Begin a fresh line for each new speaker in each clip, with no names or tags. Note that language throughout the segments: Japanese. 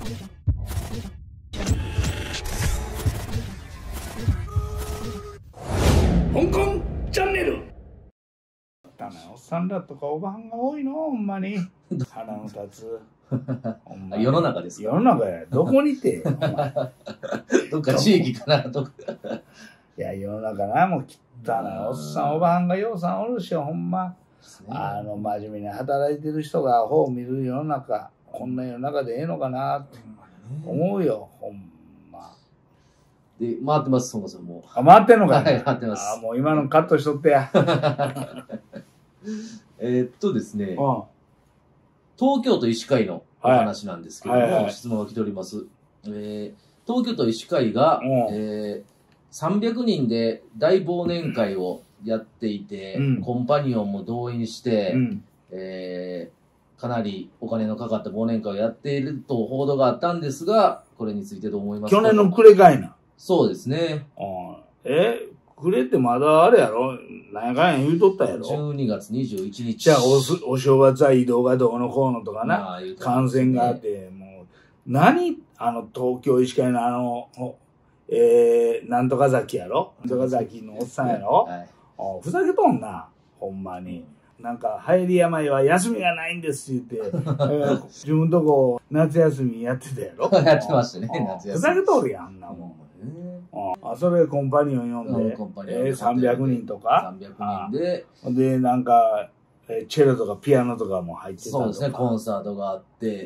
香港チャンネル。おっさんらとかおばはんが多いの、ほんまに。腹の立つ。
世の中ですか？
世の中や。どこにて。
どっか地域かなとか。
いや、世の中な、もう汚いおっさん、おばはんがようさんおるしよ、ほんま。真面目に働いてる人がアホを見る世の中、こんな世の中でええのかなって思うよ、ほんま。
で、回ってます、そもそも。
あ、回ってんのかい。
はい、回ってます。
もう今のカットしとってや。
ですね、東京都医師会のお話なんですけども、質問が来ております。東京都医師会が、300人で大忘年会をやっていて、コンパニオンも動員して、かなりお金のかかった忘年会をやっていると報道があったんですが、これについてどう思いますか？
去年の暮れかいな。
そうですね。
暮れってまだあれやろ、何やかんや言うとったやろ。
12月21日。
じゃあお正月は移動がどうのこうのとかな、感染があって、もう、何東京医師会のなんとか崎やろ、なんとか崎のおっさんやろ、ふざけとんな、ほんまに。なんか、流行り病は休みがないんですって言って、自分とこ夏休みやってたやろ。
やってましたね、夏休み。
ふざけとるやん、あんなもん。それコンパニオン呼んで、300人とか。
300人で。
で、なんか、チェロとかピアノとかも入ってたとか。
そうですね、コンサートがあって、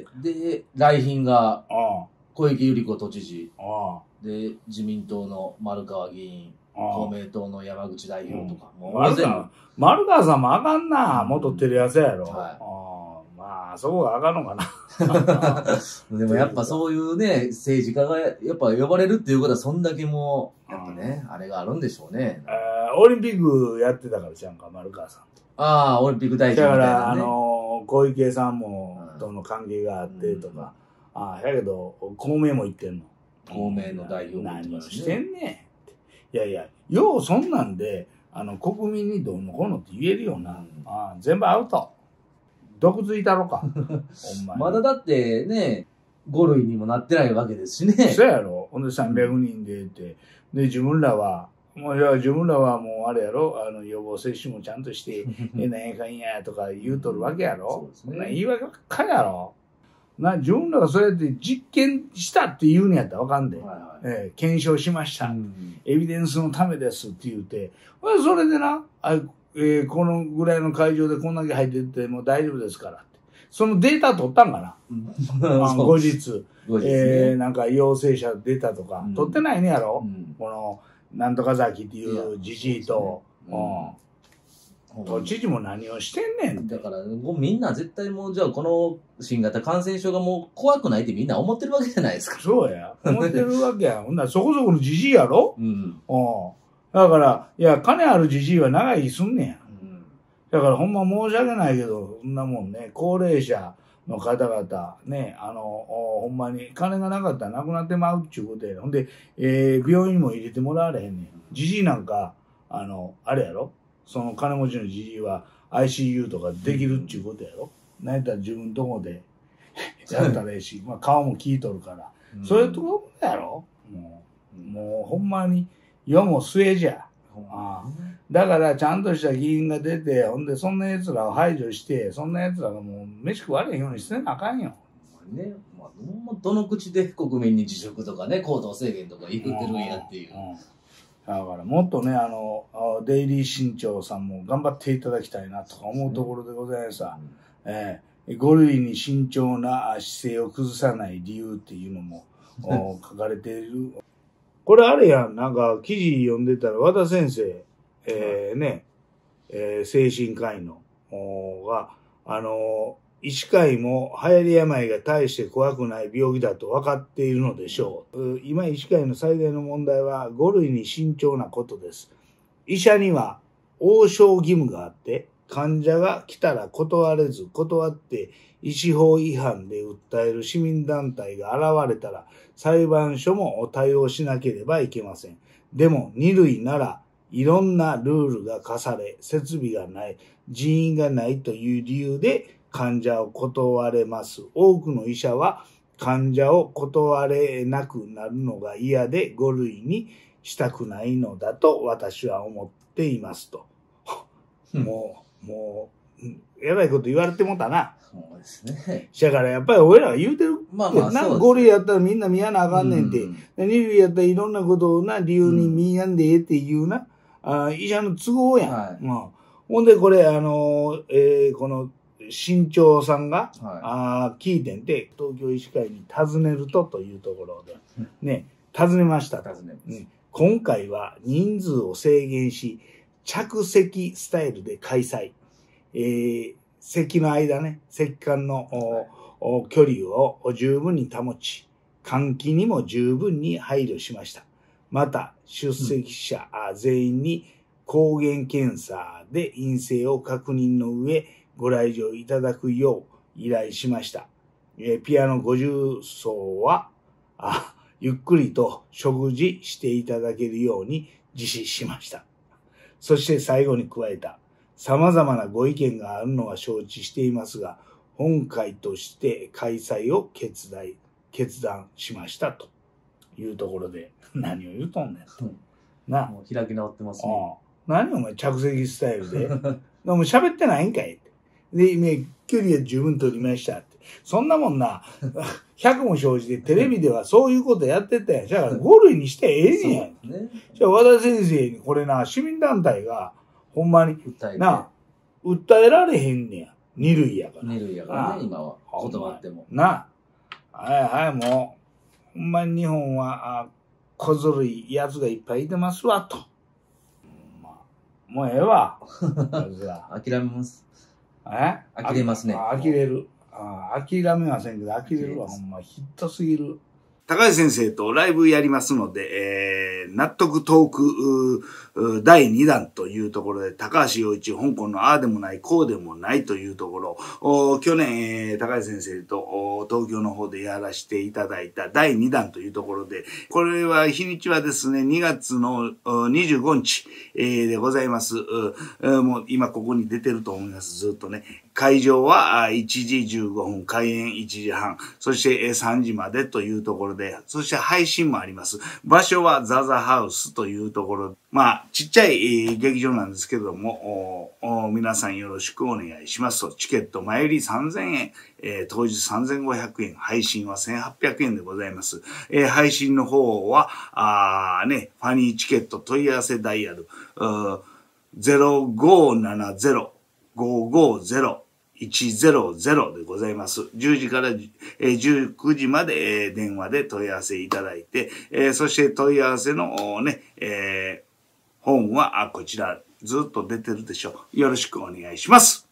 で、来賓が、小池百合子都知事、で、自民党の丸川議員、公明党の山口代表とか、もう
丸川さんもあかんな、元テレ朝やろ。まあ、そこがあかんのかな。
でもやっぱそういうね、政治家がやっぱ呼ばれるっていうことは、そんだけもう、やっぱね、あれがあるんでしょうね。
オリンピックやってたからじゃんか、丸川さん。
ああ、オリンピック代表みたいな、ね。
だから、小池さんも、との関係があってとか。やけど、公明も言ってんの。
公明の代表も言ってますね。
何をしてんねん。いやいや、ようそんなんで、国民にどうのこうのって言えるよな。全部アウト。毒づいたろか。ほんまに。
まだだってね、5類にもなってないわけですしね。
そうやろ。ほんで300人でって。で、自分らはもうあれやろ、予防接種もちゃんとして、なんやかんやとか言うとるわけやろ。そうですね。言い訳ばっかりやろ。自分らがそうやって実験したって言うんやったらわかんで。検証しました。エビデンスのためですって言うて。それでな、このぐらいの会場でこんだけ入ってても大丈夫ですからって。そのデータ取ったんかな、後日。なんか陽性者出たとか。取ってないねやろ、この、なんとか崎っていうじじいと。都知事も何をしてんねんって。
だから、もうみんな絶対もう、じゃあこの新型感染症がもう怖くないってみんな思ってるわけじゃないですか。
そうや。思ってるわけや。ほんならそこそこのじじいやろ。だから、いや、金あるじじいは長生きすんねや。だからほんま申し訳ないけど、そんなもんね、高齢者の方々、ね、ほんまに金がなかったら亡くなってまうっちゅうことや。ほんで、病院も入れてもらわれへんねん。じじいなんか、あれやろ、その金持ちのじじいは ICU とかできるっちゅうことやろ。なんやったら自分とこでやったらええし、まあ顔も聞いとるから。そういうとこやろ。もうほんまに世も末じゃ。だからちゃんとした議員が出て、ほんでそんな奴らを排除して、そんな奴らがもう飯食われへんようにしてなあかんよ。
ね、どの口で国民に自粛とかね、行動制限とか言ってるんやっていう。
だからもっとね、デイリー新潮さんも頑張っていただきたいなとか思うところでございますが、5類に慎重な姿勢を崩さない理由っていうのも書かれている。これあれやん、なんか記事読んでたら和田先生、精神科医のが、医師会も流行り病が大して怖くない病気だと分かっているのでしょう。今医師会の最大の問題は5類に慎重なことです。医者には応召義務があって、患者が来たら断って医師法違反で訴える市民団体が現れたら裁判所も対応しなければいけません。でも2類ならいろんなルールが課され、設備がない、人員がないという理由で患者を断れます。多くの医者は患者を断れなくなるのが嫌で5類にしたくないのだと私は思っていますと。もう、やばいこと言われてもたな。
そうですね。
だからやっぱり俺らが言うてる。
まあまあそうです。
5類やったらみんな見やなあかんねんて。2類やったらいろんなことをな、理由に見やんでええっていうな、医者の都合やん。はい、ほんでこれ、この、新潮さんが、聞いてんて、東京医師会に尋ねるというところで、ね、尋ねましたと。今回は人数を制限し、着席スタイルで開催。席の間ね、席間の距離を十分に保ち、換気にも十分に配慮しました。また、出席者全員に抗原検査で陰性を確認の上、ご来場いただくよう依頼しました。ピアノご重奏は、ゆっくりと食事していただけるように実施しました。そして最後に加えた。様々なご意見があるのは承知していますが、本会として開催を決断しましたというところで、何を言うとんねんと。な。
もう開き直ってますね。
何お前着席スタイルで。でも喋ってないんかいって。で、今、距離は十分取りましたって。そんなもんな、100も生じてテレビではそういうことやってたやん。じゃあ5類にしてええねやん。じゃあ和田先生にこれな、市民団体が、ほんまに、訴えられへんねや。2類やから。
2類やからね、今は。断っても。
はい、もう、ほんまに日本は、小ずるいやつがいっぱいいてますわ、と。もうええわ。
諦めます。呆れますね。
呆れる。諦めませんけど、呆れるわ、ほんま。ひっとすぎる。高橋先生とライブやりますので、納得トーク第2弾というところで、高橋陽一、香港のああでもない、こうでもないというところ、去年、高橋先生と東京の方でやらせていただいた第2弾というところで、これは日にちはですね、2月の25日でございます。もう今ここに出てると思います、ずっとね。会場は1時15分、開演1時半、そして3時までというところで、そして配信もあります。場所はザザハウスというところ、ちっちゃい劇場なんですけれども、皆さんよろしくお願いしますと。チケット前売り3000円、当日3500円、配信は1800円でございます。配信の方は、ファニーチケット問い合わせダイヤル、0570-550-100でございます。10時から19時まで電話で問い合わせいただいて、そして問い合わせの本はこちらずっと出てるでしょう。よろしくお願いします。